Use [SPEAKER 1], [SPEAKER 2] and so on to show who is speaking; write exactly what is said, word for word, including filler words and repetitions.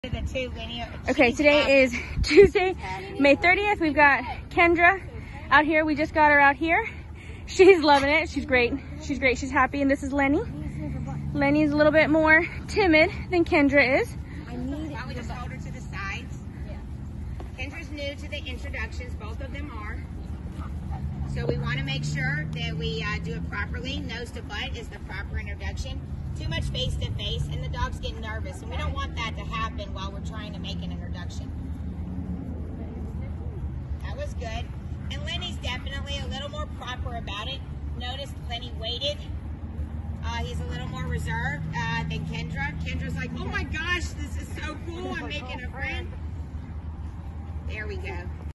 [SPEAKER 1] The two, Lenny.
[SPEAKER 2] Okay, today is Tuesday, May thirtieth. We've got Kendra out here. We just got her out here. She's loving it. She's great. She's great. She's happy. And this is Lenny. Lenny's a little bit more timid than Kendra is.
[SPEAKER 1] Why don't we just hold her to the sides? Kendra's new to the introductions. Both of them are. So we want to make sure that we uh, do it properly. Nose to butt is the proper introduction. Too much face to face, and the dogs get nervous, and we don't want that to happen while we're trying to make an introduction. That was good. And Lenny's definitely a little more proper about it. Notice Lenny waited. Uh, he's a little more reserved uh, than Kendra. Kendra's like, oh my gosh, this is so cool. I'm making a friend. There we go.